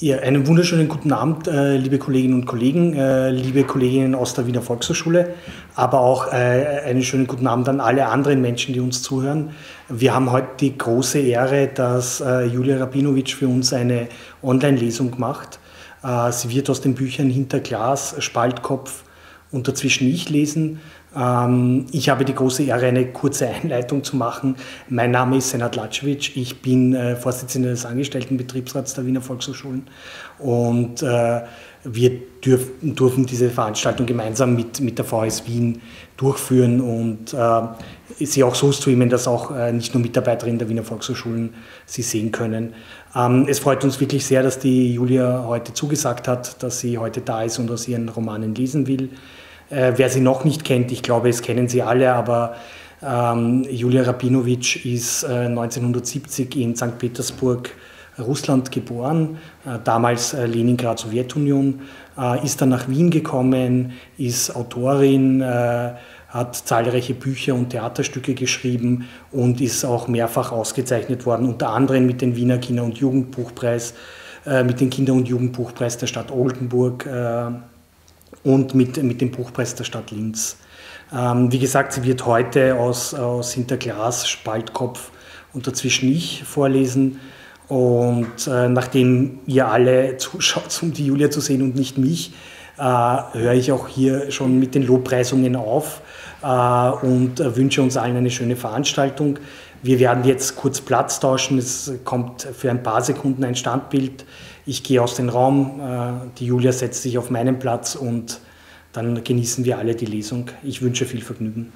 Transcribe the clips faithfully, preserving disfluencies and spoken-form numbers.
Ja, einen wunderschönen guten Abend, äh, liebe Kolleginnen und Kollegen, äh, liebe Kolleginnen aus der Wiener Volkshochschule, aber auch äh, einen schönen guten Abend an alle anderen Menschen, die uns zuhören. Wir haben heute die große Ehre, dass äh, Julia Rabinowitsch für uns eine Online-Lesung macht. Äh, sie wird aus den Büchern Hinter Glas, Spaltkopf und Dazwischen ich lesen. Ähm, ich habe die große Ehre, eine kurze Einleitung zu machen. Mein Name ist Senad Latschewitsch, ich bin äh, Vorsitzender des Angestelltenbetriebsrats der Wiener Volkshochschulen und äh, wir dürf, dürfen diese Veranstaltung gemeinsam mit, mit der V S Wien durchführen und äh, sie auch so streamen, dass auch äh, nicht nur Mitarbeiterinnen der Wiener Volkshochschulen sie sehen können. Ähm, es freut uns wirklich sehr, dass die Julia heute zugesagt hat, dass sie heute da ist und aus ihren Romanen lesen will. Äh, wer sie noch nicht kennt, ich glaube, es kennen sie alle, aber ähm, Julia Rabinowitsch ist äh, neunzehnhundertsiebzig in Sankt Petersburg, Russland geboren, äh, damals äh, Leningrad, Sowjetunion, äh, ist dann nach Wien gekommen, ist Autorin, äh, hat zahlreiche Bücher und Theaterstücke geschrieben und ist auch mehrfach ausgezeichnet worden, unter anderem mit dem Wiener Kinder- und Jugendbuchpreis, äh, mit dem Kinder- und Jugendbuchpreis der Stadt Oldenburg, äh, und mit, mit dem Buchpreis der Stadt Linz. Ähm, wie gesagt, sie wird heute aus, aus Hinter Glas, Spaltkopf und Dazwischen ich vorlesen. Und äh, nachdem ihr alle zuschaut, um die Julia zu sehen und nicht mich, äh, höre ich auch hier schon mit den Lobpreisungen auf äh, und äh, wünsche uns allen eine schöne Veranstaltung. Wir werden jetzt kurz Platz tauschen, es kommt für ein paar Sekunden ein Standbild. Ich gehe aus dem Raum, die Julia setzt sich auf meinen Platz und dann genießen wir alle die Lesung. Ich wünsche viel Vergnügen.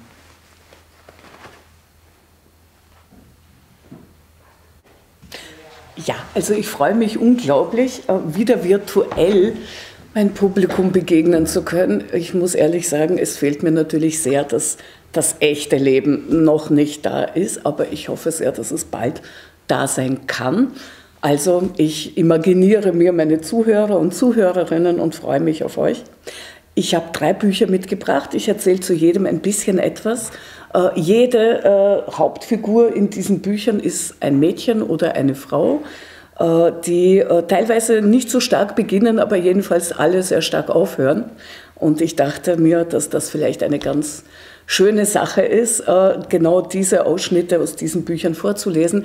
Ja, also ich freue mich unglaublich, wieder virtuell mein Publikum begegnen zu können. Ich muss ehrlich sagen, es fehlt mir natürlich sehr, dass das echte Leben noch nicht da ist, aber ich hoffe sehr, dass es bald da sein kann. Also ich imaginiere mir meine Zuhörer und Zuhörerinnen und freue mich auf euch. Ich habe drei Bücher mitgebracht. Ich erzähle zu jedem ein bisschen etwas. Äh, jede äh, Hauptfigur in diesen Büchern ist ein Mädchen oder eine Frau, äh, die äh, teilweise nicht so stark beginnen, aber jedenfalls alle sehr stark aufhören. Und ich dachte mir, dass das vielleicht eine ganz schöne Sache ist, äh, genau diese Ausschnitte aus diesen Büchern vorzulesen.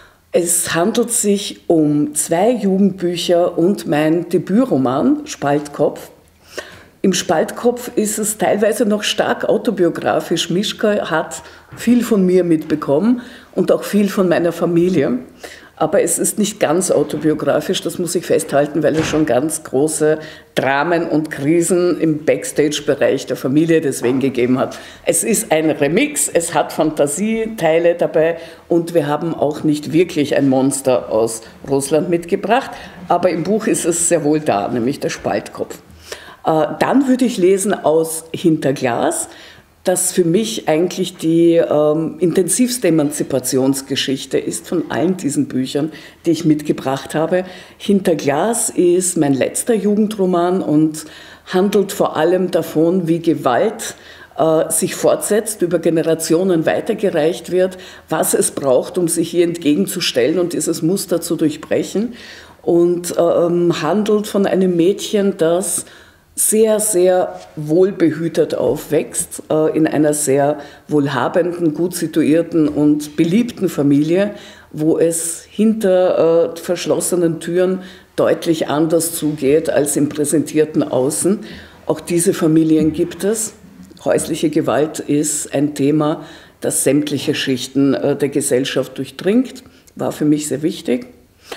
Es handelt sich um zwei Jugendbücher und mein Debütroman, Spaltkopf. Im Spaltkopf ist es teilweise noch stark autobiografisch. Mischka hat viel von mir mitbekommen und auch viel von meiner Familie. Aber es ist nicht ganz autobiografisch, das muss ich festhalten, weil es schon ganz große Dramen und Krisen im Backstage-Bereich der Familie deswegen gegeben hat. Es ist ein Remix, es hat Fantasieteile dabei und wir haben auch nicht wirklich ein Monster aus Russland mitgebracht, aber im Buch ist es sehr wohl da, nämlich der Spaltkopf. Dann würde ich lesen aus Hinter Glas, das für mich eigentlich die ähm, intensivste Emanzipationsgeschichte ist von allen diesen Büchern, die ich mitgebracht habe. Hinter Glas ist mein letzter Jugendroman und handelt vor allem davon, wie Gewalt äh, sich fortsetzt, über Generationen weitergereicht wird, was es braucht, um sich hier entgegenzustellen und dieses Muster zu durchbrechen. Und ähm, handelt von einem Mädchen, das sehr, sehr wohlbehütet aufwächst, äh, in einer sehr wohlhabenden, gut situierten und beliebten Familie, wo es hinter äh, verschlossenen Türen deutlich anders zugeht als im präsentierten Außen. Auch diese Familien gibt es. Häusliche Gewalt ist ein Thema, das sämtliche Schichten äh, der Gesellschaft durchdringt, war für mich sehr wichtig.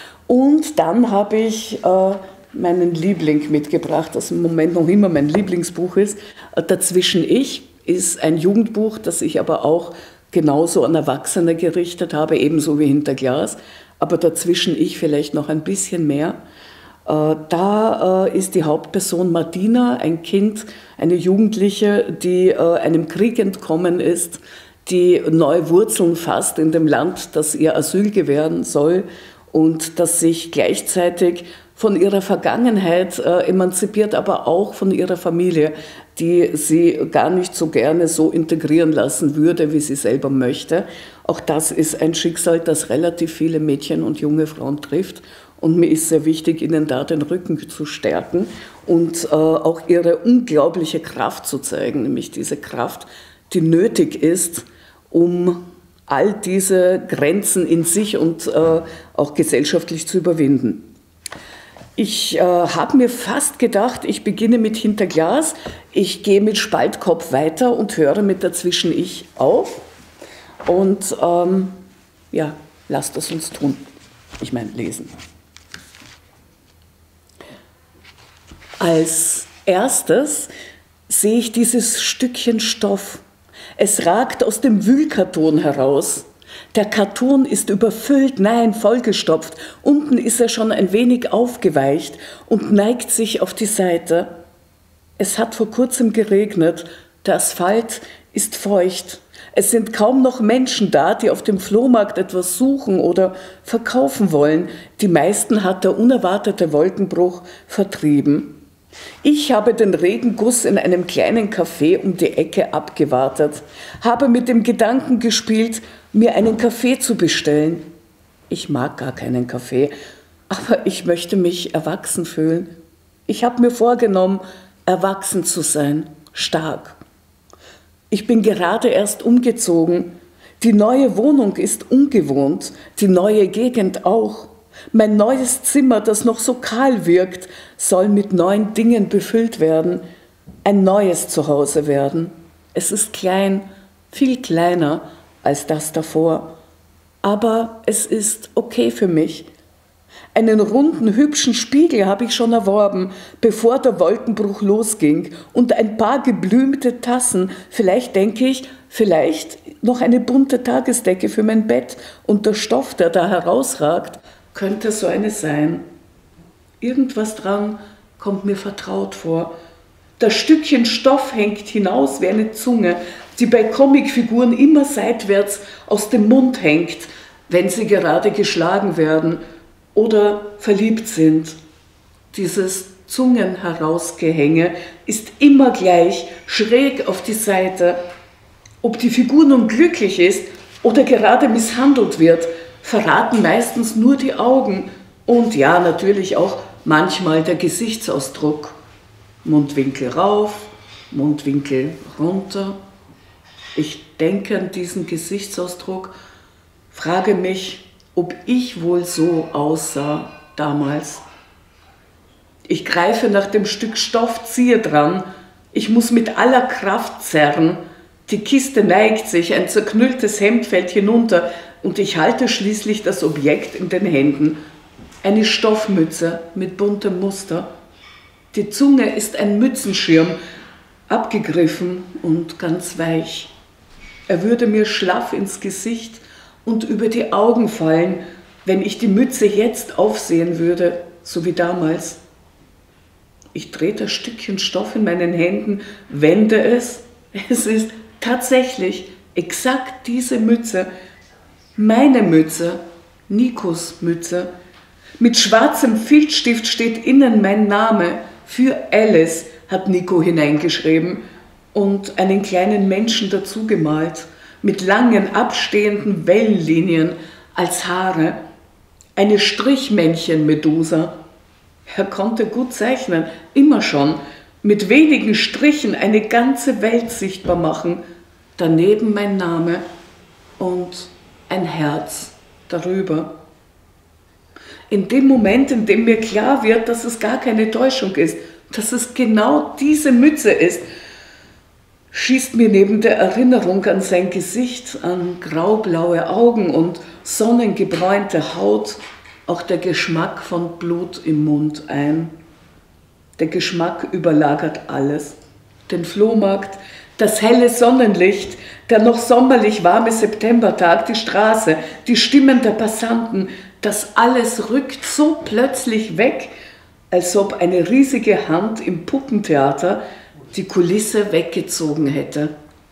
Und dann habe ich äh, meinen Liebling mitgebracht, das im Moment noch immer mein Lieblingsbuch ist. Dazwischen ich ist ein Jugendbuch, das ich aber auch genauso an Erwachsene gerichtet habe, ebenso wie Hinter Glas, aber dazwischen ich vielleicht noch ein bisschen mehr. Da ist die Hauptperson Martina, ein Kind, eine Jugendliche, die einem Krieg entkommen ist, die neue Wurzeln fasst in dem Land, das ihr Asyl gewähren soll und das sich gleichzeitig von ihrer Vergangenheit äh, emanzipiert, aber auch von ihrer Familie, die sie gar nicht so gerne so integrieren lassen würde, wie sie selber möchte. Auch das ist ein Schicksal, das relativ viele Mädchen und junge Frauen trifft. Und mir ist sehr wichtig, Ihnen da den Rücken zu stärken und äh, auch Ihre unglaubliche Kraft zu zeigen, nämlich diese Kraft, die nötig ist, um all diese Grenzen in sich und äh, auch gesellschaftlich zu überwinden. Ich äh, habe mir fast gedacht, ich beginne mit Hinter Glas, ich gehe mit Spaltkopf weiter und höre mit Dazwischen Ich auf. Und ähm, ja, lasst es uns tun. Ich meine, lesen. Als erstes sehe ich dieses Stückchen Stoff. Es ragt aus dem Wühlkarton heraus. Der Karton ist überfüllt, nein, vollgestopft. Unten ist er schon ein wenig aufgeweicht und neigt sich auf die Seite. Es hat vor kurzem geregnet. Der Asphalt ist feucht. Es sind kaum noch Menschen da, die auf dem Flohmarkt etwas suchen oder verkaufen wollen. Die meisten hat der unerwartete Wolkenbruch vertrieben. Ich habe den Regenguss in einem kleinen Café um die Ecke abgewartet, habe mit dem Gedanken gespielt, mir einen Kaffee zu bestellen. Ich mag gar keinen Kaffee, aber ich möchte mich erwachsen fühlen. Ich habe mir vorgenommen, erwachsen zu sein, stark. Ich bin gerade erst umgezogen. Die neue Wohnung ist ungewohnt, die neue Gegend auch. Mein neues Zimmer, das noch so kahl wirkt, soll mit neuen Dingen befüllt werden, ein neues Zuhause werden. Es ist klein, viel kleiner als das davor, aber es ist okay für mich. Einen runden, hübschen Spiegel habe ich schon erworben, bevor der Wolkenbruch losging, und ein paar geblümte Tassen, vielleicht denke ich, vielleicht noch eine bunte Tagesdecke für mein Bett, und der Stoff, der da herausragt, könnte so eine sein. Irgendwas dran kommt mir vertraut vor. Das Stückchen Stoff hängt hinaus wie eine Zunge, die bei Comicfiguren immer seitwärts aus dem Mund hängt, wenn sie gerade geschlagen werden oder verliebt sind. Dieses Zungenherausgehänge ist immer gleich, schräg auf die Seite. Ob die Figur nun glücklich ist oder gerade misshandelt wird, verraten meistens nur die Augen und ja, natürlich auch manchmal der Gesichtsausdruck. Mundwinkel rauf, Mundwinkel runter. Ich denke an diesen Gesichtsausdruck, frage mich, ob ich wohl so aussah damals. Ich greife nach dem Stück Stoff, ziehe dran. Ich muss mit aller Kraft zerren. Die Kiste neigt sich, ein zerknülltes Hemd fällt hinunter und ich halte schließlich das Objekt in den Händen. Eine Stoffmütze mit buntem Muster. Die Zunge ist ein Mützenschirm, abgegriffen und ganz weich. Er würde mir schlaff ins Gesicht und über die Augen fallen, wenn ich die Mütze jetzt aufsehen würde, so wie damals. Ich drehe das Stückchen Stoff in meinen Händen, wende es. Es ist tatsächlich exakt diese Mütze, meine Mütze, Nikos Mütze. Mit schwarzem Filzstift steht innen mein Name. Für Alice hat Nico hineingeschrieben und einen kleinen Menschen dazu gemalt, mit langen, abstehenden Wellenlinien als Haare. Eine Strichmännchen-Medusa. Er konnte gut zeichnen, immer schon. Mit wenigen Strichen eine ganze Welt sichtbar machen. Daneben mein Name und ein Herz darüber. In dem Moment, in dem mir klar wird, dass es gar keine Täuschung ist, dass es genau diese Mütze ist, schießt mir neben der Erinnerung an sein Gesicht, an graublaue Augen und sonnengebräunte Haut auch der Geschmack von Blut im Mund ein. Der Geschmack überlagert alles. Den Flohmarkt, das helle Sonnenlicht, der noch sommerlich warme Septembertag, die Straße, die Stimmen der Passanten, das alles rückt so plötzlich weg, als ob eine riesige Hand im Puppentheater die Kulisse weggezogen hätte.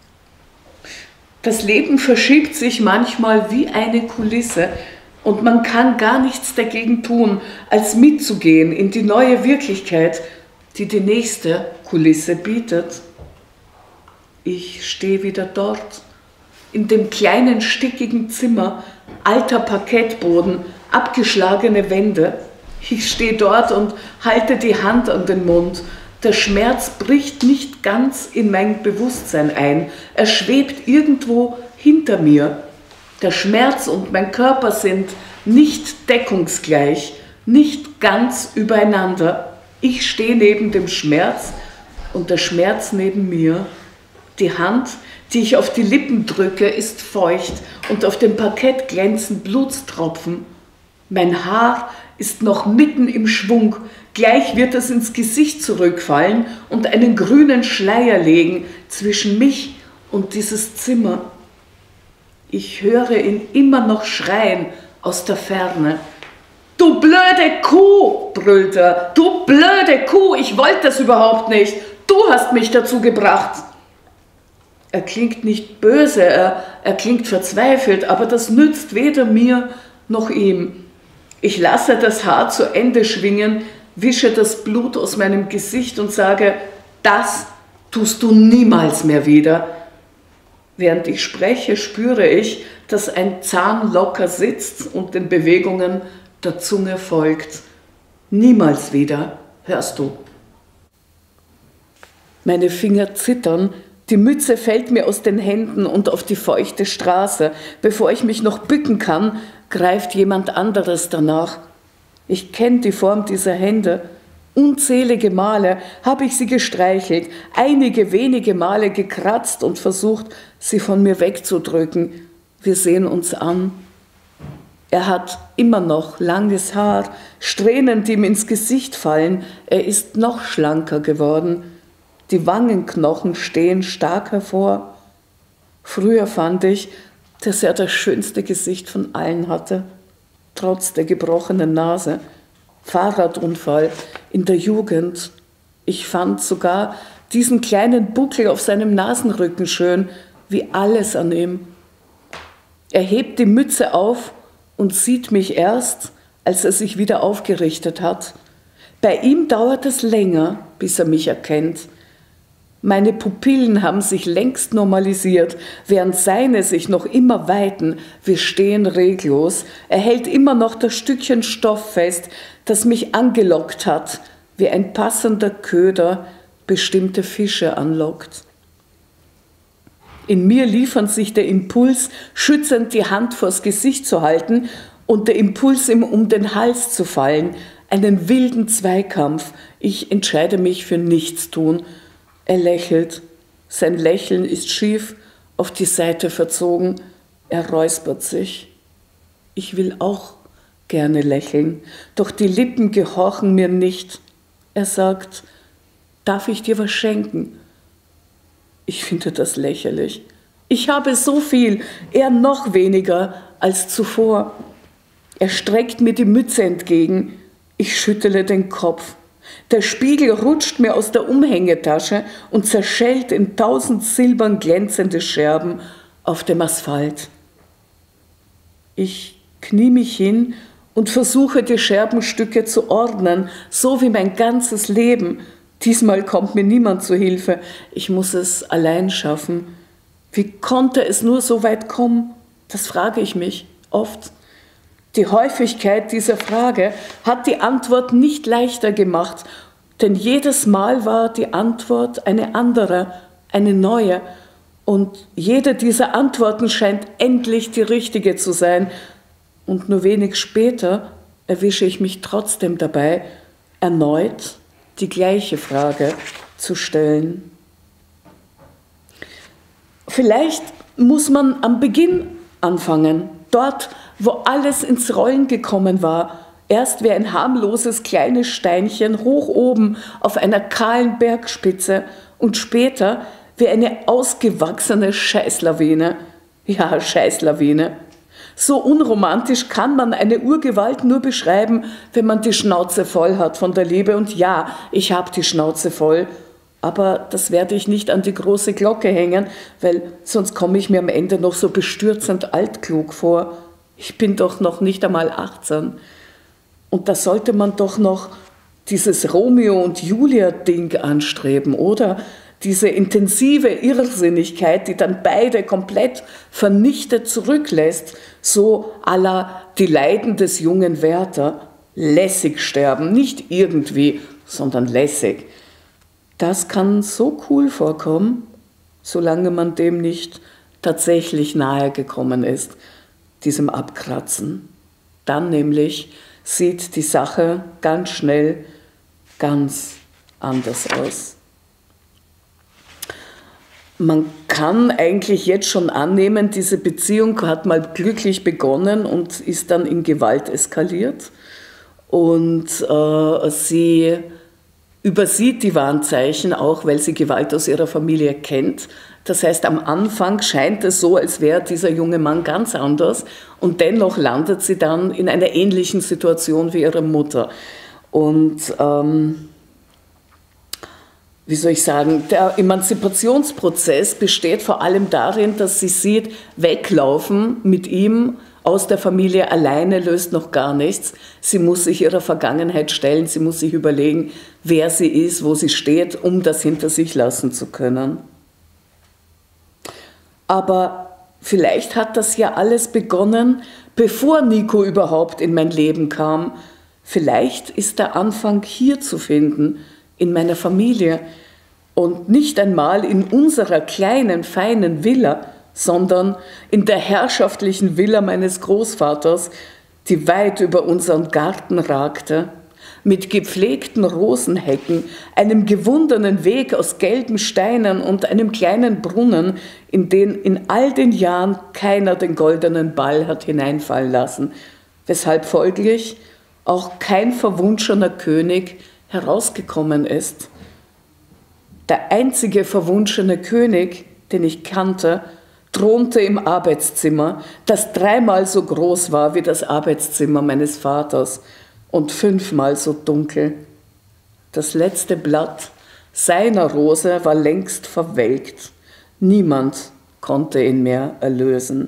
Das Leben verschiebt sich manchmal wie eine Kulisse und man kann gar nichts dagegen tun, als mitzugehen in die neue Wirklichkeit, die die nächste Kulisse bietet. Ich stehe wieder dort, in dem kleinen, stickigen Zimmer, alter Parkettboden, abgeschlagene Wände. Ich stehe dort und halte die Hand an den Mund. Der Schmerz bricht nicht ganz in mein Bewusstsein ein. Er schwebt irgendwo hinter mir. Der Schmerz und mein Körper sind nicht deckungsgleich, nicht ganz übereinander. Ich stehe neben dem Schmerz und der Schmerz neben mir. Die Hand, die ich auf die Lippen drücke, ist feucht und auf dem Parkett glänzen Blutstropfen. Mein Haar ist noch mitten im Schwung. Gleich wird es ins Gesicht zurückfallen und einen grünen Schleier legen zwischen mich und dieses Zimmer. Ich höre ihn immer noch schreien aus der Ferne. »Du blöde Kuh«, brüllt er, »du blöde Kuh, ich wollte das überhaupt nicht, du hast mich dazu gebracht.« Er klingt nicht böse, er, er klingt verzweifelt, aber das nützt weder mir noch ihm. Ich lasse das Haar zu Ende schwingen, wische das Blut aus meinem Gesicht und sage, das tust du niemals mehr wieder. Während ich spreche, spüre ich, dass ein Zahn locker sitzt und den Bewegungen der Zunge folgt. Niemals wieder, hörst du. Meine Finger zittern, die Mütze fällt mir aus den Händen und auf die feuchte Straße. Bevor ich mich noch bücken kann, greift jemand anderes danach. Ich kenne die Form dieser Hände. Unzählige Male habe ich sie gestreichelt, einige wenige Male gekratzt und versucht, sie von mir wegzudrücken. Wir sehen uns an. Er hat immer noch langes Haar, Strähnen, die ihm ins Gesicht fallen. Er ist noch schlanker geworden. Die Wangenknochen stehen stark hervor. Früher fand ich, dass er das schönste Gesicht von allen hatte, trotz der gebrochenen Nase. Fahrradunfall in der Jugend. Ich fand sogar diesen kleinen Buckel auf seinem Nasenrücken schön, wie alles an ihm. Er hebt die Mütze auf und sieht mich erst, als er sich wieder aufgerichtet hat. Bei ihm dauert es länger, bis er mich erkennt. Meine Pupillen haben sich längst normalisiert, während seine sich noch immer weiten. Wir stehen reglos. Er hält immer noch das Stückchen Stoff fest, das mich angelockt hat, wie ein passender Köder bestimmte Fische anlockt. In mir liefern sich der Impuls, schützend die Hand vors Gesicht zu halten und der Impuls, ihm um den Hals zu fallen, einen wilden Zweikampf. Ich entscheide mich für Nichtstun. Er lächelt. Sein Lächeln ist schief, auf die Seite verzogen. Er räuspert sich. Ich will auch gerne lächeln, doch die Lippen gehorchen mir nicht. Er sagt, darf ich dir was schenken? Ich finde das lächerlich. Ich habe so viel, er noch weniger als zuvor. Er streckt mir die Mütze entgegen. Ich schüttele den Kopf. Der Spiegel rutscht mir aus der Umhängetasche und zerschellt in tausend silbern glänzende Scherben auf dem Asphalt. Ich knie mich hin und versuche, die Scherbenstücke zu ordnen, so wie mein ganzes Leben. Diesmal kommt mir niemand zu Hilfe. Ich muss es allein schaffen. Wie konnte es nur so weit kommen? Das frage ich mich oft. Die Häufigkeit dieser Frage hat die Antwort nicht leichter gemacht, denn jedes Mal war die Antwort eine andere, eine neue. Und jede dieser Antworten scheint endlich die richtige zu sein. Und nur wenig später erwische ich mich trotzdem dabei, erneut die gleiche Frage zu stellen. Vielleicht muss man am Beginn anfangen, dort, wo alles ins Rollen gekommen war, erst wie ein harmloses kleines Steinchen hoch oben auf einer kahlen Bergspitze und später wie eine ausgewachsene Scheißlawine. Ja, Scheißlawine. So unromantisch kann man eine Urgewalt nur beschreiben, wenn man die Schnauze voll hat von der Liebe. Und ja, ich habe die Schnauze voll, aber das werde ich nicht an die große Glocke hängen, weil sonst komme ich mir am Ende noch so bestürzend altklug vor. Ich bin doch noch nicht einmal achtzehn. Und da sollte man doch noch dieses Romeo- und Julia-Ding anstreben, oder? Diese intensive Irrsinnigkeit, die dann beide komplett vernichtet zurücklässt, so à la die Leiden des jungen Werther. lässig sterben, nicht irgendwie, sondern lässig. Das kann so cool vorkommen, solange man dem nicht tatsächlich nahe gekommen ist, diesem Abkratzen. Dann nämlich sieht die Sache ganz schnell ganz anders aus. Man kann eigentlich jetzt schon annehmen, diese Beziehung hat mal glücklich begonnen und ist dann in Gewalt eskaliert. Und äh, sie übersieht die Warnzeichen auch, weil sie Gewalt aus ihrer Familie kennt. Das heißt, am Anfang scheint es so, als wäre dieser junge Mann ganz anders und dennoch landet sie dann in einer ähnlichen Situation wie ihre Mutter. Und ähm, wie soll ich sagen, der Emanzipationsprozess besteht vor allem darin, dass sie sieht, weglaufen mit ihm aus der Familie alleine löst noch gar nichts. Sie muss sich ihrer Vergangenheit stellen, sie muss sich überlegen, wer sie ist, wo sie steht, um das hinter sich lassen zu können. Aber vielleicht hat das ja alles begonnen, bevor Nico überhaupt in mein Leben kam. Vielleicht ist der Anfang hier zu finden, in meiner Familie und nicht einmal in unserer kleinen, feinen Villa, sondern in der herrschaftlichen Villa meines Großvaters, die weit über unseren Garten ragte, mit gepflegten Rosenhecken, einem gewundenen Weg aus gelben Steinen und einem kleinen Brunnen, in den in all den Jahren keiner den goldenen Ball hat hineinfallen lassen, weshalb folglich auch kein verwunschener König herausgekommen ist. Der einzige verwunschene König, den ich kannte, thronte im Arbeitszimmer, das dreimal so groß war wie das Arbeitszimmer meines Vaters und fünfmal so dunkel. Das letzte Blatt seiner Rose war längst verwelkt. Niemand konnte ihn mehr erlösen.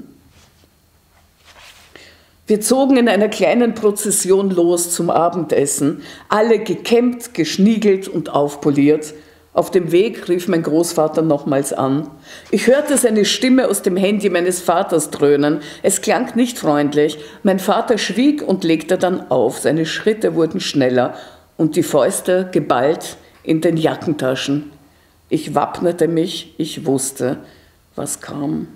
Wir zogen in einer kleinen Prozession los zum Abendessen, alle gekämmt, geschniegelt und aufpoliert. Auf dem Weg rief mein Großvater nochmals an. Ich hörte seine Stimme aus dem Handy meines Vaters dröhnen. Es klang nicht freundlich. Mein Vater schwieg und legte dann auf. Seine Schritte wurden schneller und die Fäuste geballt in den Jackentaschen. Ich wappnete mich, ich wusste, was kam.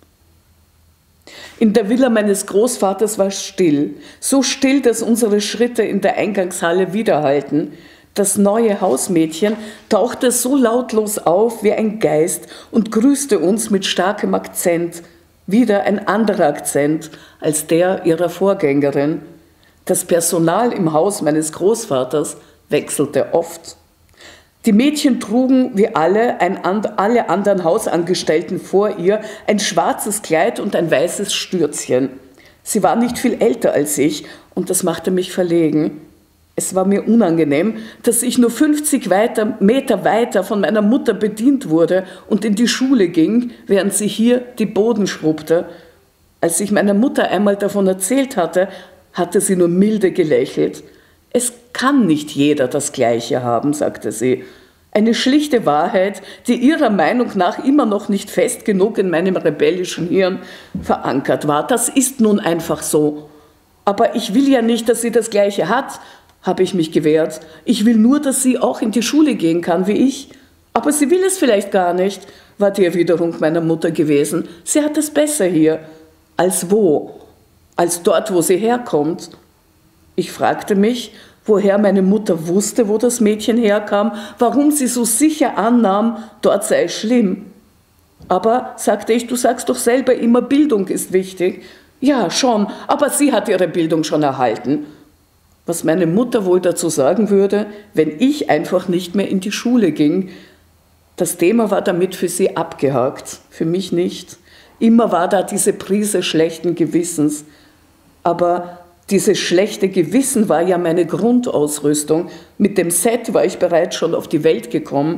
In der Villa meines Großvaters war still, so still, dass unsere Schritte in der Eingangshalle widerhallten. Das neue Hausmädchen tauchte so lautlos auf wie ein Geist und grüßte uns mit starkem Akzent, wieder ein anderer Akzent als der ihrer Vorgängerin. Das Personal im Haus meines Großvaters wechselte oft. Die Mädchen trugen wie alle, ein, alle anderen Hausangestellten vor ihr ein schwarzes Kleid und ein weißes Stürzchen. Sie war nicht viel älter als ich und das machte mich verlegen. Es war mir unangenehm, dass ich nur fünfzig weiter, Meter weiter von meiner Mutter bedient wurde und in die Schule ging, während sie hier die Boden schrubbte. Als ich meiner Mutter einmal davon erzählt hatte, hatte sie nur milde gelächelt. Es kann nicht jeder das Gleiche haben, sagte sie. Eine schlichte Wahrheit, die ihrer Meinung nach immer noch nicht fest genug in meinem rebellischen Hirn verankert war. Das ist nun einfach so. Aber ich will ja nicht, dass sie das Gleiche hat, habe ich mich gewehrt. Ich will nur, dass sie auch in die Schule gehen kann wie ich. Aber sie will es vielleicht gar nicht, war die Erwiderung meiner Mutter gewesen. Sie hat es besser hier. Als wo? Als dort, wo sie herkommt. Ich fragte mich, woher meine Mutter wusste, wo das Mädchen herkam, warum sie so sicher annahm, dort sei es schlimm. Aber, sagte ich, du sagst doch selber immer, Bildung ist wichtig. Ja, schon, aber sie hat ihre Bildung schon erhalten. Was meine Mutter wohl dazu sagen würde, wenn ich einfach nicht mehr in die Schule ging. Das Thema war damit für sie abgehakt, für mich nicht. Immer war da diese Prise schlechten Gewissens. Aber dieses schlechte Gewissen war ja meine Grundausrüstung. Mit dem Set war ich bereits schon auf die Welt gekommen.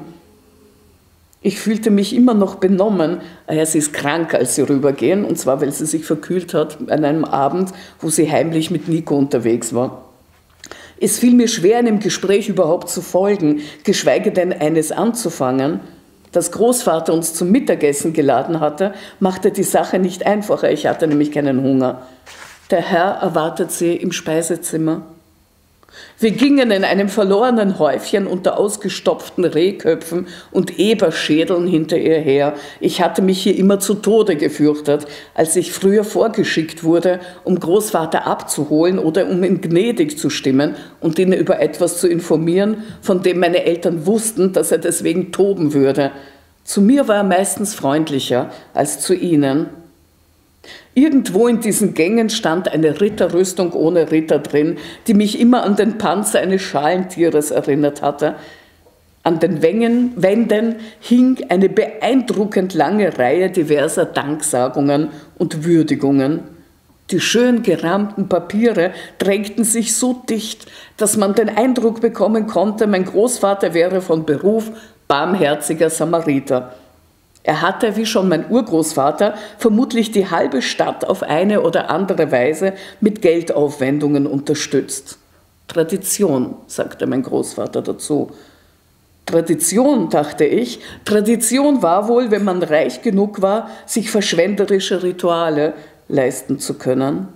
Ich fühlte mich immer noch benommen. Ja, sie ist krank, als sie rübergehen, und zwar, weil sie sich verkühlt hat an einem Abend, wo sie heimlich mit Nico unterwegs war. Es fiel mir schwer, einem Gespräch überhaupt zu folgen, geschweige denn eines anzufangen. Dass Großvater uns zum Mittagessen geladen hatte, machte die Sache nicht einfacher. Ich hatte nämlich keinen Hunger. Der Herr erwartet sie im Speisezimmer. Wir gingen in einem verlorenen Häufchen unter ausgestopften Rehköpfen und Eberschädeln hinter ihr her. Ich hatte mich hier immer zu Tode gefürchtet, als ich früher vorgeschickt wurde, um Großvater abzuholen oder um ihn gnädig zu stimmen und ihn über etwas zu informieren, von dem meine Eltern wussten, dass er deswegen toben würde. Zu mir war er meistens freundlicher als zu ihnen. Irgendwo in diesen Gängen stand eine Ritterrüstung ohne Ritter drin, die mich immer an den Panzer eines Schalentieres erinnert hatte. An den Wängen, Wänden hing eine beeindruckend lange Reihe diverser Danksagungen und Würdigungen. Die schön gerahmten Papiere drängten sich so dicht, dass man den Eindruck bekommen konnte, mein Großvater wäre von Beruf barmherziger Samariter. Er hatte, wie schon mein Urgroßvater, vermutlich die halbe Stadt auf eine oder andere Weise mit Geldaufwendungen unterstützt. Tradition, sagte mein Großvater dazu. Tradition, dachte ich, Tradition war wohl, wenn man reich genug war, sich verschwenderische Rituale leisten zu können.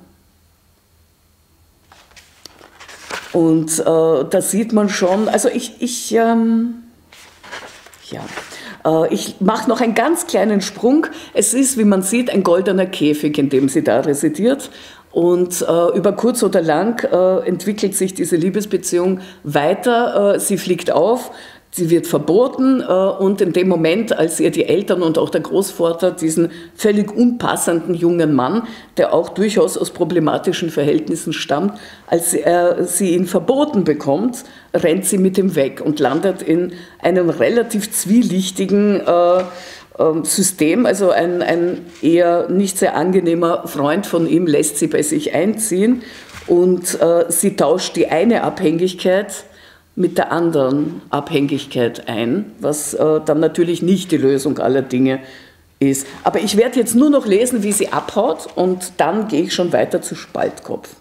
Und äh, da sieht man schon, also ich, ich ähm, ja... Ich mache noch einen ganz kleinen Sprung. Es ist, wie man sieht, ein goldener Käfig, in dem sie da residiert. Und äh, über kurz oder lang äh, entwickelt sich diese Liebesbeziehung weiter. Äh, sie fliegt auf, sie wird verboten äh, und in dem Moment, als ihr die Eltern und auch der Großvater diesen völlig unpassenden jungen Mann, der auch durchaus aus problematischen Verhältnissen stammt, als er sie ihn verboten bekommt, rennt sie mit ihm weg und landet in einem relativ zwielichtigen äh, System. Also ein, ein eher nicht sehr angenehmer Freund von ihm lässt sie bei sich einziehen und äh, sie tauscht die eine Abhängigkeit mit der anderen Abhängigkeit ein, was äh, dann natürlich nicht die Lösung aller Dinge ist. Aber ich werde jetzt nur noch lesen, wie sie abhaut und dann gehe ich schon weiter zu Spaltkopf.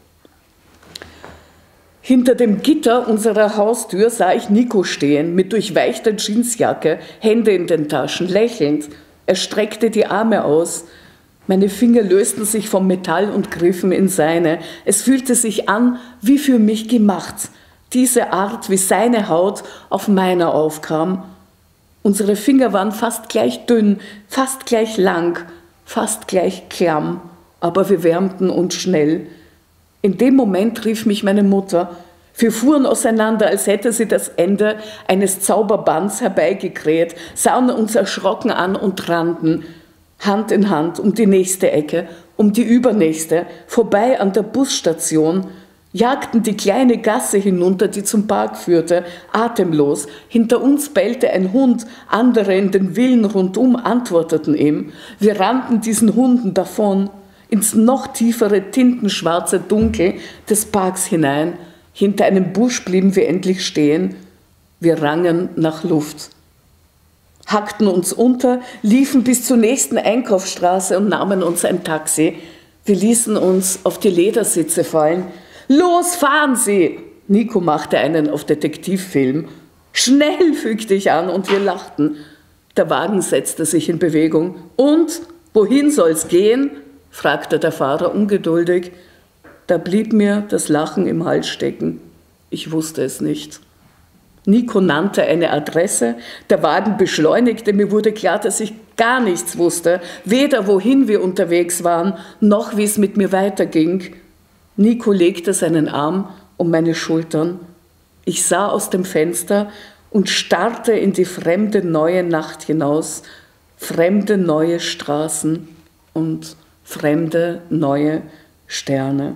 Hinter dem Gitter unserer Haustür sah ich Nico stehen, mit durchweichter Jeansjacke, Hände in den Taschen, lächelnd. Er streckte die Arme aus. Meine Finger lösten sich vom Metall und griffen in seine. Es fühlte sich an, wie für mich gemacht. Diese Art, wie seine Haut auf meiner aufkam. Unsere Finger waren fast gleich dünn, fast gleich lang, fast gleich klamm, aber wir wärmten uns schnell. In dem Moment rief mich meine Mutter. Wir fuhren auseinander, als hätte sie das Ende eines Zauberbands herbeigekräht, sahen uns erschrocken an und rannten, Hand in Hand, um die nächste Ecke, um die übernächste, vorbei an der Busstation, jagten die kleine Gasse hinunter, die zum Park führte, atemlos. Hinter uns bellte ein Hund, andere in den Villen rundum antworteten ihm. Wir rannten diesen Hunden davon, ins noch tiefere, tintenschwarze Dunkel des Parks hinein. Hinter einem Busch blieben wir endlich stehen. Wir rangen nach Luft, hackten uns unter, liefen bis zur nächsten Einkaufsstraße und nahmen uns ein Taxi. Wir ließen uns auf die Ledersitze fallen. »Los, fahren Sie!« Nico machte einen auf Detektivfilm. »Schnell«, fügte ich an und wir lachten. Der Wagen setzte sich in Bewegung. »Und, wohin soll's gehen?« fragte der Fahrer ungeduldig. Da blieb mir das Lachen im Hals stecken. Ich wusste es nicht. Nico nannte eine Adresse, der Wagen beschleunigte, mir wurde klar, dass ich gar nichts wusste, weder wohin wir unterwegs waren, noch wie es mit mir weiterging. Nico legte seinen Arm um meine Schultern. Ich sah aus dem Fenster und starrte in die fremde neue Nacht hinaus, fremde neue Straßen und fremde neue Sterne.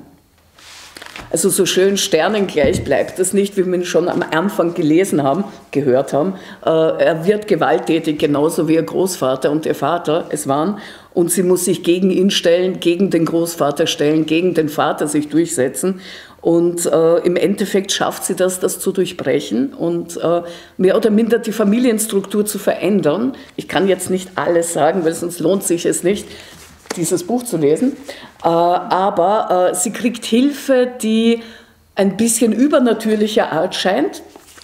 Also so schön sternengleich bleibt es nicht, wie wir ihn schon am Anfang gelesen haben, gehört haben. Äh, er wird gewalttätig, genauso wie ihr Großvater und ihr Vater es waren. Und sie muss sich gegen ihn stellen, gegen den Großvater stellen, gegen den Vater sich durchsetzen. Und äh, im Endeffekt schafft sie das, das zu durchbrechen und äh, mehr oder minder die Familienstruktur zu verändern. Ich kann jetzt nicht alles sagen, weil sonst lohnt sich es nicht, dieses Buch zu lesen, äh, aber äh, sie kriegt Hilfe, die ein bisschen übernatürlicher Art scheint,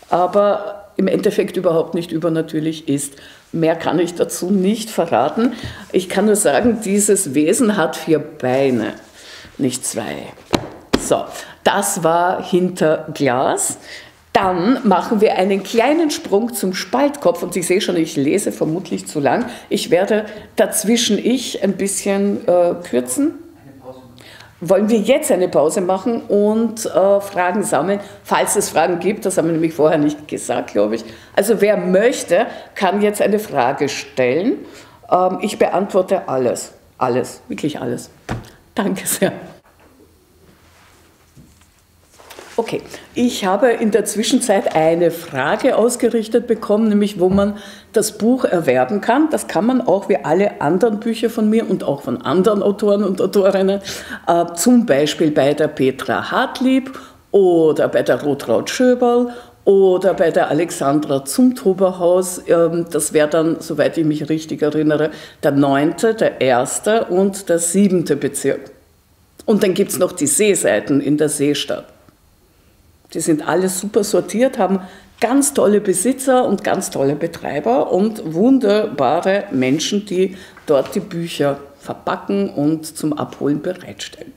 aber im Endeffekt überhaupt nicht übernatürlich ist. Mehr kann ich dazu nicht verraten. Ich kann nur sagen, dieses Wesen hat vier Beine, nicht zwei. So, Das war Hinter Glas. Dann machen wir einen kleinen Sprung zum Spaltkopf und ich sehe schon, ich lese vermutlich zu lang. Ich werde dazwischen ich ein bisschen äh, kürzen. Wollen wir jetzt eine Pause machen und äh, Fragen sammeln, falls es Fragen gibt, das haben wir nämlich vorher nicht gesagt, glaube ich. Also wer möchte, kann jetzt eine Frage stellen. Ähm, ich beantworte alles, alles, wirklich alles. Danke sehr. Okay, ich habe in der Zwischenzeit eine Frage ausgerichtet bekommen, nämlich wo man das Buch erwerben kann. Das kann man auch wie alle anderen Bücher von mir und auch von anderen Autoren und Autorinnen, äh, zum Beispiel bei der Petra Hartlieb oder bei der Rotraud Schöberl oder bei der Alexandra Zumthuberhaus. Ähm, das wäre dann, soweit ich mich richtig erinnere, der neunte, der erste und der siebente Bezirk. Und dann gibt es noch die Seeseiten in der Seestadt. Die sind alle super sortiert, haben ganz tolle Besitzer und ganz tolle Betreiber und wunderbare Menschen, die dort die Bücher verpacken und zum Abholen bereitstellen.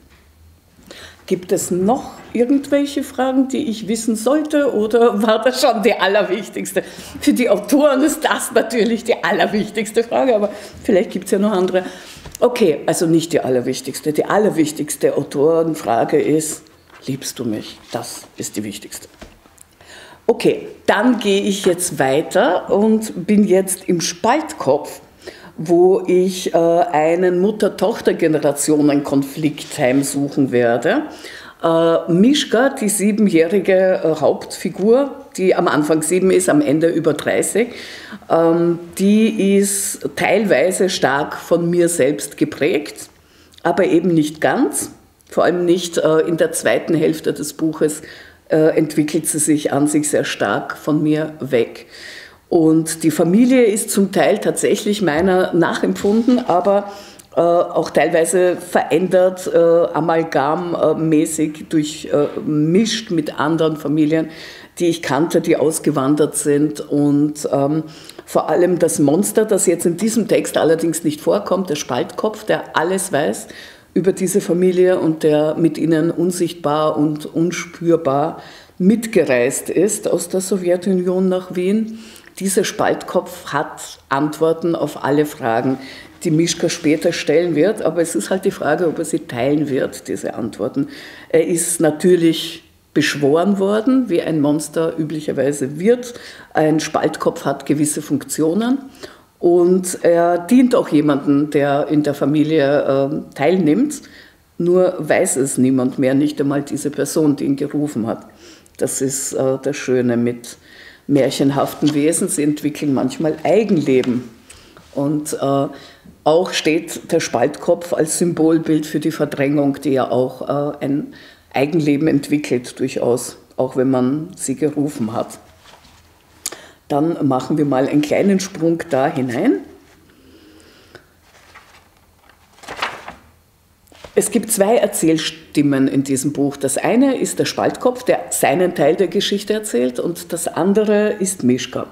Gibt es noch irgendwelche Fragen, die ich wissen sollte, oder war das schon die allerwichtigste? Für die Autoren ist das natürlich die allerwichtigste Frage, aber vielleicht gibt es ja noch andere. Okay, also nicht die allerwichtigste. Die allerwichtigste Autorenfrage ist: Liebst du mich? Das ist die wichtigste. Okay, dann gehe ich jetzt weiter und bin jetzt im Spaltkopf, wo ich äh, einen Mutter-Tochter-Generationen-Konflikt heimsuchen werde. Äh, Mischka, die siebenjährige äh, Hauptfigur, die am Anfang sieben ist, am Ende über dreißig, ähm, die ist teilweise stark von mir selbst geprägt, aber eben nicht ganz. Vor allem nicht äh, in der zweiten Hälfte des Buches äh, entwickelt sie sich an sich sehr stark von mir weg. Und die Familie ist zum Teil tatsächlich meiner nachempfunden, aber äh, auch teilweise verändert, äh, amalgammäßig durchmischt äh, mit anderen Familien, die ich kannte, die ausgewandert sind. Und ähm, vor allem das Monster, das jetzt in diesem Text allerdings nicht vorkommt, der Spaltkopf, der alles weiß über diese Familie und der mit ihnen unsichtbar und unspürbar mitgereist ist aus der Sowjetunion nach Wien. Dieser Spaltkopf hat Antworten auf alle Fragen, die Mischka später stellen wird, aber es ist halt die Frage, ob er sie teilen wird, diese Antworten. Er ist natürlich beschworen worden, wie ein Monster üblicherweise wird. Ein Spaltkopf hat gewisse Funktionen. Und er dient auch jemandem, der in der Familie äh, teilnimmt, nur weiß es niemand mehr, nicht einmal diese Person, die ihn gerufen hat. Das ist äh, das Schöne mit märchenhaften Wesen, sie entwickeln manchmal Eigenleben. Und äh, auch steht der Spaltkopf als Symbolbild für die Verdrängung, die ja auch äh, ein Eigenleben entwickelt, durchaus, auch wenn man sie gerufen hat. Dann machen wir mal einen kleinen Sprung da hinein. Es gibt zwei Erzählstimmen in diesem Buch. Das eine ist der Spaltkopf, der seinen Teil der Geschichte erzählt, und das andere ist Mischka.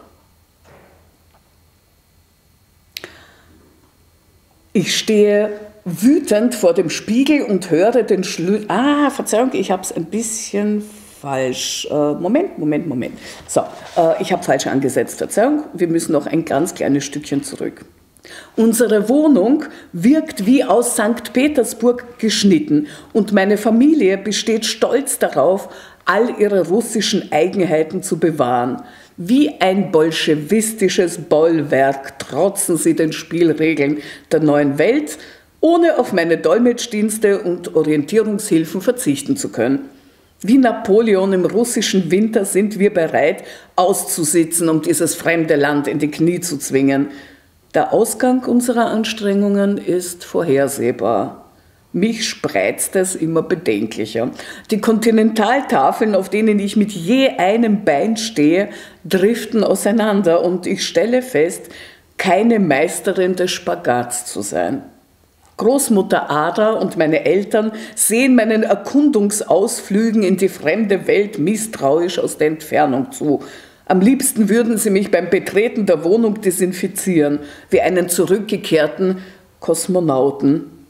Ich stehe wütend vor dem Spiegel und höre den Schlüssel. Ah, Verzeihung, ich habe es ein bisschen falsch. Äh, Moment, Moment, Moment. So, äh, ich habe falsch angesetzt. Verzeihung, wir müssen noch ein ganz kleines Stückchen zurück. Unsere Wohnung wirkt wie aus Sankt Petersburg geschnitten und meine Familie besteht stolz darauf, all ihre russischen Eigenheiten zu bewahren. Wie ein bolschewistisches Bollwerk trotzen sie den Spielregeln der neuen Welt, ohne auf meine Dolmetschdienste und Orientierungshilfen verzichten zu können. Wie Napoleon im russischen Winter sind wir bereit, auszusitzen, um dieses fremde Land in die Knie zu zwingen. Der Ausgang unserer Anstrengungen ist vorhersehbar. Mich spreizt es immer bedenklicher. Die Kontinentaltafeln, auf denen ich mit je einem Bein stehe, driften auseinander und ich stelle fest, keine Meisterin des Spagats zu sein. Großmutter Ada und meine Eltern sehen meinen Erkundungsausflügen in die fremde Welt misstrauisch aus der Entfernung zu. Am liebsten würden sie mich beim Betreten der Wohnung desinfizieren, wie einen zurückgekehrten Kosmonauten.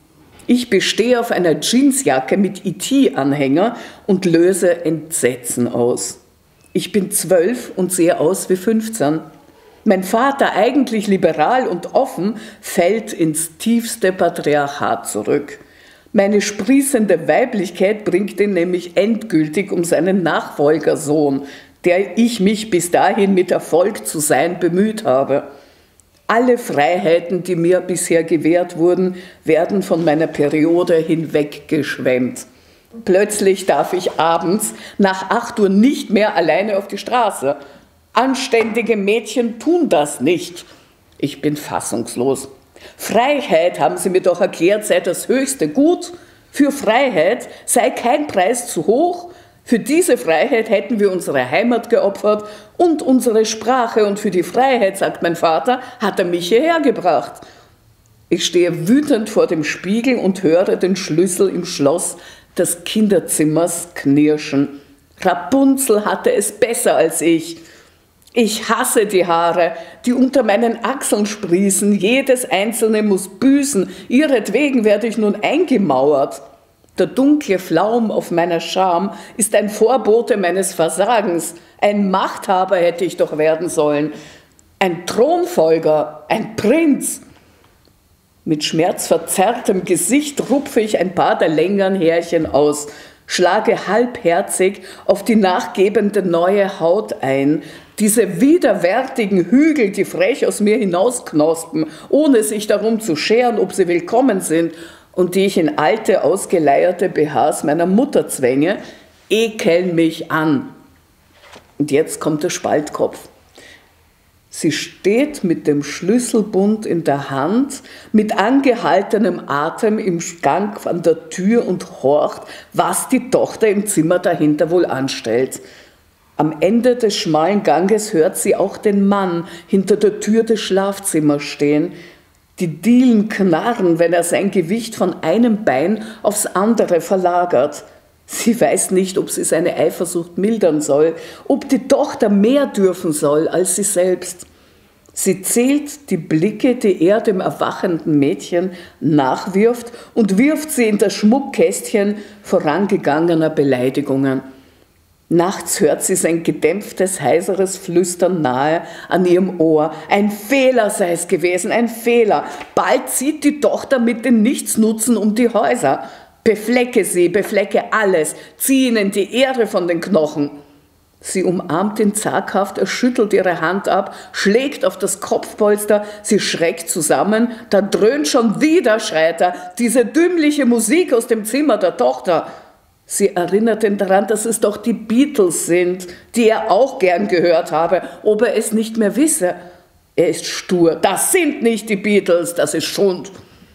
Ich bestehe auf einer Jeansjacke mit E T-Anhänger und löse Entsetzen aus. Ich bin zwölf und sehe aus wie fünfzehn. Mein Vater, eigentlich liberal und offen, fällt ins tiefste Patriarchat zurück. Meine sprießende Weiblichkeit bringt ihn nämlich endgültig um seinen Nachfolgersohn, der ich mich bis dahin mit Erfolg zu sein bemüht habe. Alle Freiheiten, die mir bisher gewährt wurden, werden von meiner Periode hinweggeschwemmt. Plötzlich darf ich abends nach acht Uhr nicht mehr alleine auf die Straße. Anständige Mädchen tun das nicht. Ich bin fassungslos. Freiheit, haben sie mir doch erklärt, sei das höchste Gut. Für Freiheit sei kein Preis zu hoch. Für diese Freiheit hätten wir unsere Heimat geopfert und unsere Sprache. Und für die Freiheit, sagt mein Vater, hat er mich hierher gebracht. Ich stehe wütend vor dem Spiegel und höre den Schlüssel im Schloss des Kinderzimmers knirschen. Rapunzel hatte es besser als ich. Ich hasse die Haare, die unter meinen Achseln sprießen. Jedes einzelne muss büßen. Ihretwegen werde ich nun eingemauert. Der dunkle Flaum auf meiner Scham ist ein Vorbote meines Versagens. Ein Machthaber hätte ich doch werden sollen. Ein Thronfolger, ein Prinz. Mit schmerzverzerrtem Gesicht rupfe ich ein paar der längeren Härchen aus, schlage halbherzig auf die nachgebende neue Haut ein. Diese widerwärtigen Hügel, die frech aus mir hinausknospen, ohne sich darum zu scheren, ob sie willkommen sind, und die ich in alte, ausgeleierte B Hs meiner Mutter zwänge, ekeln mich an. Und jetzt kommt der Spaltkopf. Sie steht mit dem Schlüsselbund in der Hand, mit angehaltenem Atem im Gang an der Tür und horcht, was die Tochter im Zimmer dahinter wohl anstellt. Am Ende des schmalen Ganges hört sie auch den Mann hinter der Tür des Schlafzimmers stehen. Die Dielen knarren, wenn er sein Gewicht von einem Bein aufs andere verlagert. Sie weiß nicht, ob sie seine Eifersucht mildern soll, ob die Tochter mehr dürfen soll als sie selbst. Sie zählt die Blicke, die er dem erwachenden Mädchen nachwirft, und wirft sie in das Schmuckkästchen vorangegangener Beleidigungen. Nachts hört sie sein gedämpftes, heiseres Flüstern nahe an ihrem Ohr. Ein Fehler sei es gewesen, ein Fehler. Bald zieht die Tochter mit den Nichtsnutzen um die Häuser. Beflecke sie, beflecke alles, zieh ihnen die Ehre von den Knochen. Sie umarmt ihn zaghaft, er schüttelt ihre Hand ab, schlägt auf das Kopfpolster, sie schreckt zusammen. Da dröhnt schon wieder, schreit er, diese dümmliche Musik aus dem Zimmer der Tochter. Sie erinnert ihn daran, dass es doch die Beatles sind, die er auch gern gehört habe, ob er es nicht mehr wisse. Er ist stur. Das sind nicht die Beatles, das ist Schund.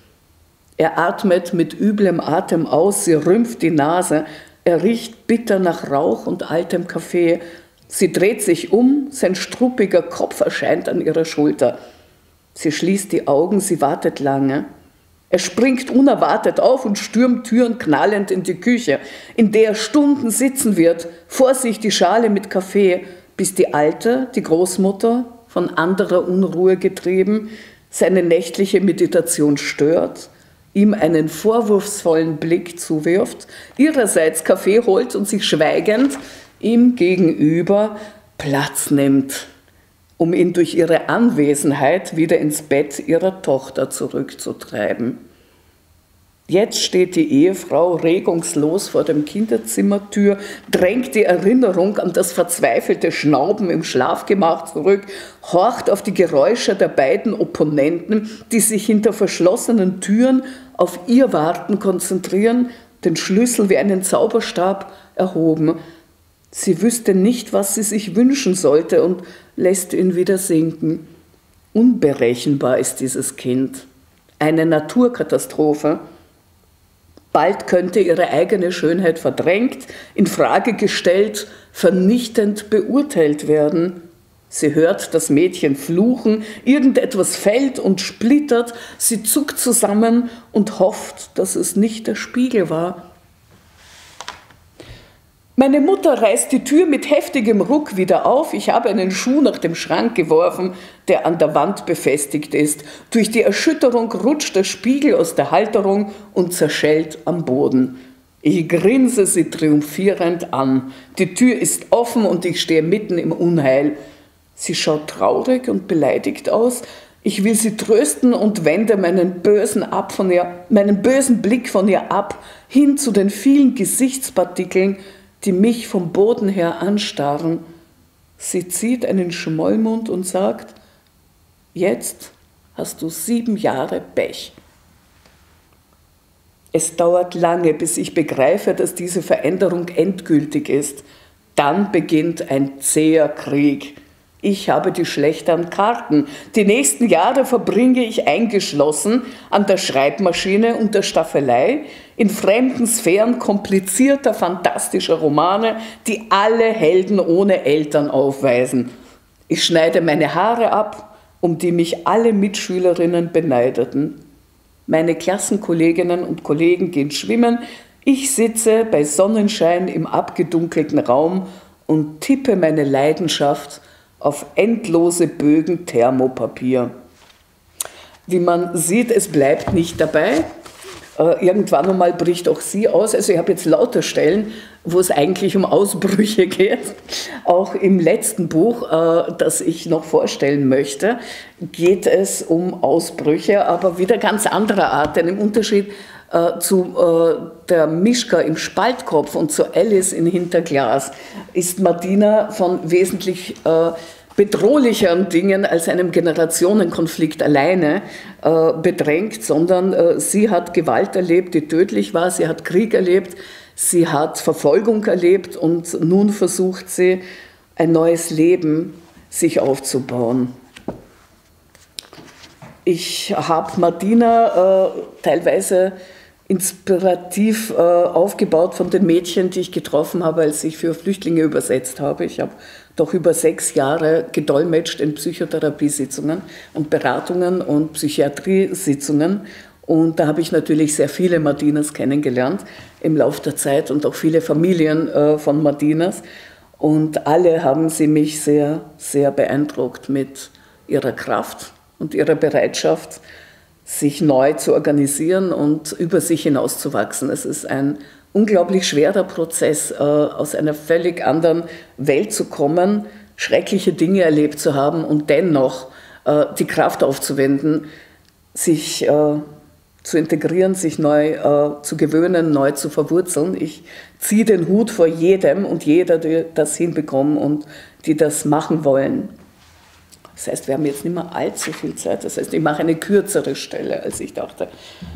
Er atmet mit üblem Atem aus, sie rümpft die Nase. Er riecht bitter nach Rauch und altem Kaffee. Sie dreht sich um, sein struppiger Kopf erscheint an ihrer Schulter. Sie schließt die Augen, sie wartet lange. Er springt unerwartet auf und stürmt Türen knallend in die Küche, in der er Stunden sitzen wird, vor sich die Schale mit Kaffee, bis die Alte, die Großmutter, von anderer Unruhe getrieben, seine nächtliche Meditation stört, ihm einen vorwurfsvollen Blick zuwirft, ihrerseits Kaffee holt und sich schweigend ihm gegenüber Platz nimmt, um ihn durch ihre Anwesenheit wieder ins Bett ihrer Tochter zurückzutreiben. Jetzt steht die Ehefrau regungslos vor dem Kinderzimmertür, drängt die Erinnerung an das verzweifelte Schnauben im Schlafgemach zurück, horcht auf die Geräusche der beiden Opponenten, die sich hinter verschlossenen Türen auf ihr Warten konzentrieren, den Schlüssel wie einen Zauberstab erhoben. Sie wüsste nicht, was sie sich wünschen sollte, und lässt ihn wieder sinken. Unberechenbar ist dieses Kind. Eine Naturkatastrophe. Bald könnte ihre eigene Schönheit verdrängt, in Frage gestellt, vernichtend beurteilt werden. Sie hört das Mädchen fluchen, irgendetwas fällt und splittert, sie zuckt zusammen und hofft, dass es nicht der Spiegel war. Meine Mutter reißt die Tür mit heftigem Ruck wieder auf. Ich habe einen Schuh nach dem Schrank geworfen, der an der Wand befestigt ist. Durch die Erschütterung rutscht der Spiegel aus der Halterung und zerschellt am Boden. Ich grinse sie triumphierend an. Die Tür ist offen und ich stehe mitten im Unheil. Sie schaut traurig und beleidigt aus. Ich will sie trösten und wende meinen bösen, ab von ihr, meinen bösen Blick von ihr ab, hin zu den vielen Gesichtspartikeln, die mich vom Boden her anstarren. Sie zieht einen Schmollmund und sagt, jetzt hast du sieben Jahre Pech. Es dauert lange, bis ich begreife, dass diese Veränderung endgültig ist. Dann beginnt ein zäher Krieg. Ich habe die schlechteren Karten. Die nächsten Jahre verbringe ich eingeschlossen an der Schreibmaschine und der Staffelei, in fremden Sphären komplizierter, fantastischer Romane, die alle Helden ohne Eltern aufweisen. Ich schneide meine Haare ab, um die mich alle Mitschülerinnen beneideten. Meine Klassenkolleginnen und Kollegen gehen schwimmen. Ich sitze bei Sonnenschein im abgedunkelten Raum und tippe meine Leidenschaft auf endlose Bögen Thermopapier. Wie man sieht, es bleibt nicht dabei. Äh, irgendwann einmal bricht auch sie aus. Also ich habe jetzt lauter Stellen, wo es eigentlich um Ausbrüche geht. Auch im letzten Buch, äh, das ich noch vorstellen möchte, geht es um Ausbrüche, aber wieder ganz anderer Art. Denn im Unterschied äh, zu äh, der Mischka im Spaltkopf und zu Alice in Hinterglas ist Martina von wesentlich äh, bedrohlicheren Dingen als einem Generationenkonflikt alleine äh, bedrängt, sondern äh, sie hat Gewalt erlebt, die tödlich war, sie hat Krieg erlebt, sie hat Verfolgung erlebt und nun versucht sie, ein neues Leben sich aufzubauen. Ich habe Martina äh, teilweise inspirativ äh, aufgebaut von den Mädchen, die ich getroffen habe, als ich für Flüchtlinge übersetzt habe. Ich habe doch über sechs Jahre gedolmetscht in Psychotherapiesitzungen und Beratungen und Psychiatriesitzungen. Und da habe ich natürlich sehr viele Martinas kennengelernt im Laufe der Zeit und auch viele Familien äh, von Martinas. Und alle haben sie mich sehr, sehr beeindruckt mit ihrer Kraft und ihrer Bereitschaft, sich neu zu organisieren und über sich hinauszuwachsen. Es ist ein unglaublich schwerer Prozess, äh, aus einer völlig anderen Welt zu kommen, schreckliche Dinge erlebt zu haben und dennoch äh, die Kraft aufzuwenden, sich äh, zu integrieren, sich neu äh, zu gewöhnen, neu zu verwurzeln. Ich ziehe den Hut vor jedem und jeder, die das hinbekommen und die das machen wollen. Das heißt, wir haben jetzt nicht mehr allzu viel Zeit. Das heißt, ich mache eine kürzere Stelle, als ich dachte.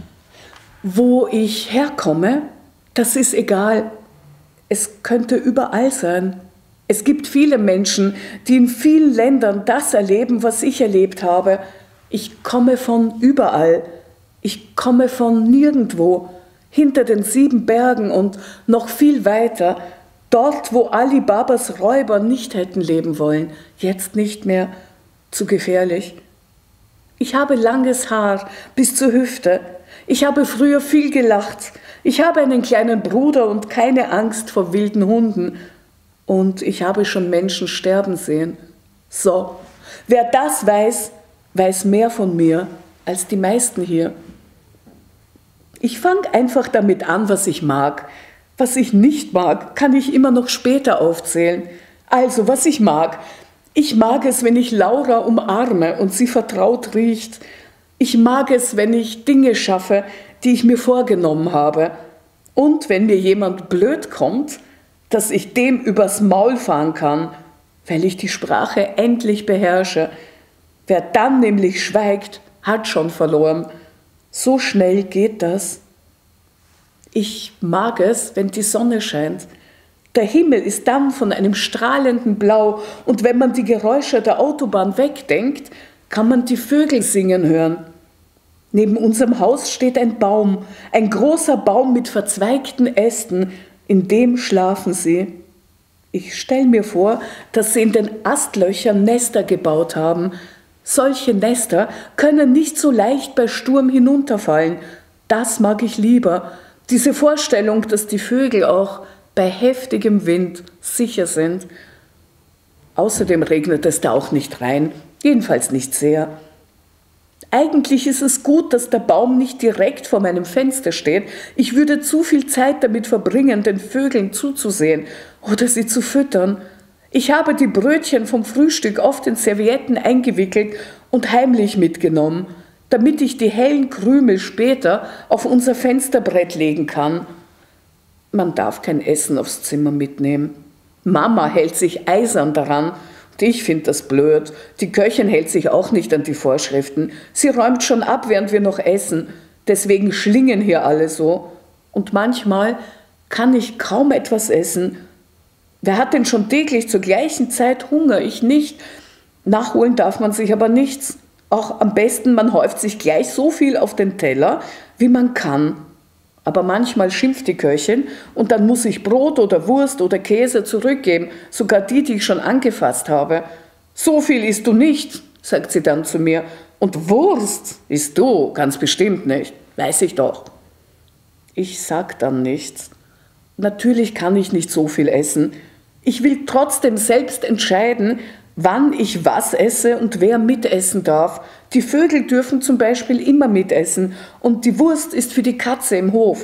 Wo ich herkomme, das ist egal. Es könnte überall sein. Es gibt viele Menschen, die in vielen Ländern das erleben, was ich erlebt habe. Ich komme von überall. Ich komme von nirgendwo, hinter den sieben Bergen und noch viel weiter. Dort, wo Ali Babas Räuber nicht hätten leben wollen, jetzt nicht mehr. Zu gefährlich. Ich habe langes Haar bis zur Hüfte. Ich habe früher viel gelacht. Ich habe einen kleinen Bruder und keine Angst vor wilden Hunden. Und ich habe schon Menschen sterben sehen. So, wer das weiß, weiß mehr von mir als die meisten hier. Ich fange einfach damit an, was ich mag. Was ich nicht mag, kann ich immer noch später aufzählen. Also, was ich mag. Ich mag es, wenn ich Laura umarme und sie vertraut riecht. Ich mag es, wenn ich Dinge schaffe, die ich mir vorgenommen habe. Und wenn mir jemand blöd kommt, dass ich dem übers Maul fahren kann, weil ich die Sprache endlich beherrsche. Wer dann nämlich schweigt, hat schon verloren. So schnell geht das. Ich mag es, wenn die Sonne scheint. Der Himmel ist dann von einem strahlenden Blau und wenn man die Geräusche der Autobahn wegdenkt, kann man die Vögel singen hören. Neben unserem Haus steht ein Baum, ein großer Baum mit verzweigten Ästen, in dem schlafen sie. Ich stelle mir vor, dass sie in den Astlöchern Nester gebaut haben. Solche Nester können nicht so leicht bei Sturm hinunterfallen. Das mag ich lieber, diese Vorstellung, dass die Vögel auch bei heftigem Wind sicher sind. Außerdem regnet es da auch nicht rein, jedenfalls nicht sehr. Eigentlich ist es gut, dass der Baum nicht direkt vor meinem Fenster steht. Ich würde zu viel Zeit damit verbringen, den Vögeln zuzusehen oder sie zu füttern. Ich habe die Brötchen vom Frühstück oft in Servietten eingewickelt und heimlich mitgenommen, damit ich die hellen Krümel später auf unser Fensterbrett legen kann. Man darf kein Essen aufs Zimmer mitnehmen. Mama hält sich eisern daran. Ich finde das blöd. Die Köchin hält sich auch nicht an die Vorschriften. Sie räumt schon ab, während wir noch essen. Deswegen schlingen hier alle so. Und manchmal kann ich kaum etwas essen. Wer hat denn schon täglich zur gleichen Zeit Hunger? Ich nicht. Nachholen darf man sich aber nichts. Auch am besten, man häuft sich gleich so viel auf den Teller, wie man kann. Aber manchmal schimpft die Köchin und dann muss ich Brot oder Wurst oder Käse zurückgeben, sogar die, die ich schon angefasst habe. So viel isst du nicht, sagt sie dann zu mir. Und Wurst isst du ganz bestimmt nicht, weiß ich doch. Ich sag dann nichts. Natürlich kann ich nicht so viel essen. Ich will trotzdem selbst entscheiden, wann ich was esse und wer mitessen darf. Die Vögel dürfen zum Beispiel immer mitessen und die Wurst ist für die Katze im Hof.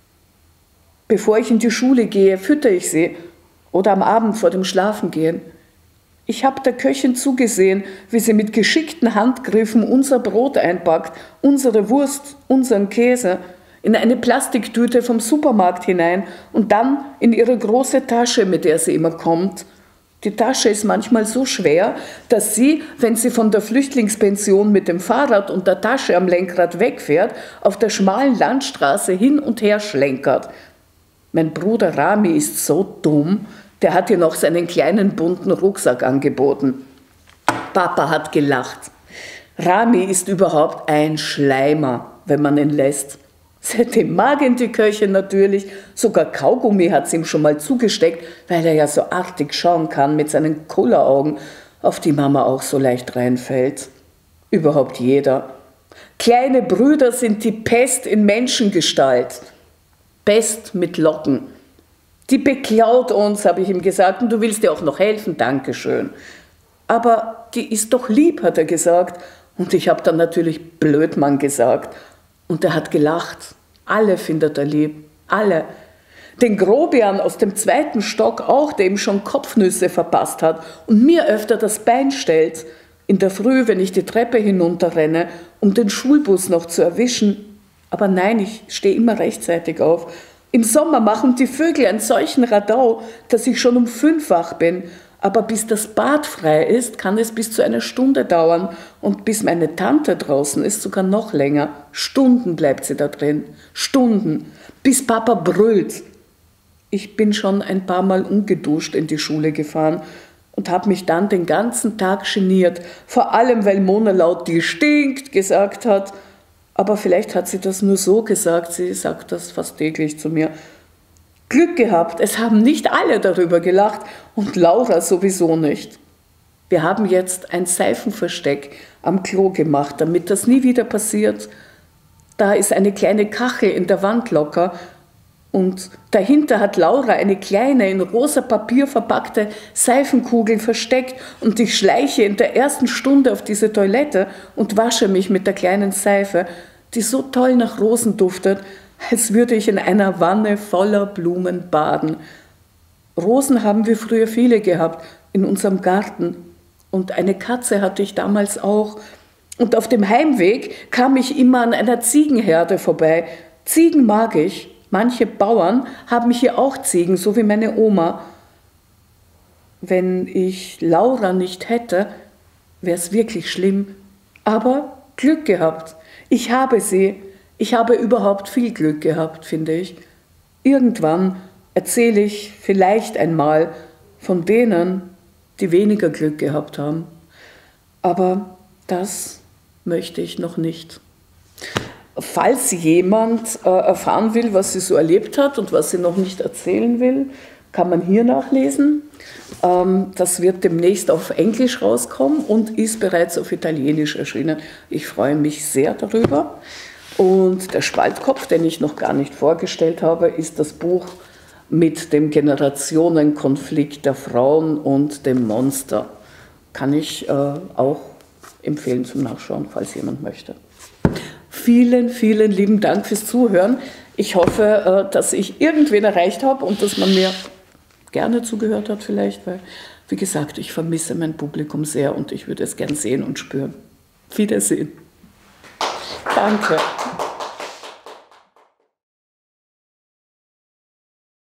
Bevor ich in die Schule gehe, fütter ich sie oder am Abend vor dem Schlafengehen. Ich habe der Köchin zugesehen, wie sie mit geschickten Handgriffen unser Brot einpackt, unsere Wurst, unseren Käse, in eine Plastiktüte vom Supermarkt hinein und dann in ihre große Tasche, mit der sie immer kommt. Die Tasche ist manchmal so schwer, dass sie, wenn sie von der Flüchtlingspension mit dem Fahrrad und der Tasche am Lenkrad wegfährt, auf der schmalen Landstraße hin und her schlenkert. Mein Bruder Rami ist so dumm, der hat ihr noch seinen kleinen bunten Rucksack angeboten. Papa hat gelacht. Rami ist überhaupt ein Schleimer, wenn man ihn lässt. Seitdem mag ihn die Köchin natürlich, sogar Kaugummi hat sie ihm schon mal zugesteckt, weil er ja so artig schauen kann mit seinen Kulleraugen, auf die Mama auch so leicht reinfällt. Überhaupt jeder. Kleine Brüder sind die Pest in Menschengestalt. Pest mit Locken. Die beklaut uns, habe ich ihm gesagt, und du willst dir auch noch helfen, Dankeschön. Aber die ist doch lieb, hat er gesagt. Und ich habe dann natürlich Blödmann gesagt. Und er hat gelacht. Alle findet er lieb. Alle. Den Grobian aus dem zweiten Stock auch, der ihm schon Kopfnüsse verpasst hat und mir öfter das Bein stellt. In der Früh, wenn ich die Treppe hinunterrenne, um den Schulbus noch zu erwischen. Aber nein, ich stehe immer rechtzeitig auf. Im Sommer machen die Vögel einen solchen Radau, dass ich schon um fünf wach bin. Aber bis das Bad frei ist, kann es bis zu einer Stunde dauern. Und bis meine Tante draußen ist, sogar noch länger. Stunden bleibt sie da drin. Stunden. Bis Papa brüllt. Ich bin schon ein paar Mal ungeduscht in die Schule gefahren und habe mich dann den ganzen Tag geniert. Vor allem, weil Mona laut „die stinkt" gesagt hat. Aber vielleicht hat sie das nur so gesagt. Sie sagt das fast täglich zu mir. Glück gehabt, es haben nicht alle darüber gelacht und Laura sowieso nicht. Wir haben jetzt ein Seifenversteck am Klo gemacht, damit das nie wieder passiert. Da ist eine kleine Kachel in der Wand locker und dahinter hat Laura eine kleine, in rosa Papier verpackte Seifenkugel versteckt und ich schleiche in der ersten Stunde auf diese Toilette und wasche mich mit der kleinen Seife, die so toll nach Rosen duftet, als würde ich in einer Wanne voller Blumen baden. Rosen haben wir früher viele gehabt in unserem Garten und eine Katze hatte ich damals auch. Und auf dem Heimweg kam ich immer an einer Ziegenherde vorbei. Ziegen mag ich. Manche Bauern haben hier auch Ziegen, so wie meine Oma. Wenn ich Laura nicht hätte, wäre es wirklich schlimm. Aber Glück gehabt. Ich habe sie. Ich habe überhaupt viel Glück gehabt, finde ich. Irgendwann erzähle ich vielleicht einmal von denen, die weniger Glück gehabt haben. Aber das möchte ich noch nicht. Falls jemand äh, erfahren will, was sie so erlebt hat und was sie noch nicht erzählen will, kann man hier nachlesen. Ähm, das wird demnächst auf Englisch rauskommen und ist bereits auf Italienisch erschienen. Ich freue mich sehr darüber. Und der Spaltkopf, den ich noch gar nicht vorgestellt habe, ist das Buch mit dem Generationenkonflikt der Frauen und dem Monster. Kann ich äh, auch empfehlen zum Nachschauen, falls jemand möchte. Vielen, vielen lieben Dank fürs Zuhören. Ich hoffe, äh, dass ich irgendwen erreicht habe und dass man mir gerne zugehört hat vielleicht, weil, wie gesagt, ich vermisse mein Publikum sehr und ich würde es gern sehen und spüren. Wiedersehen. Danke.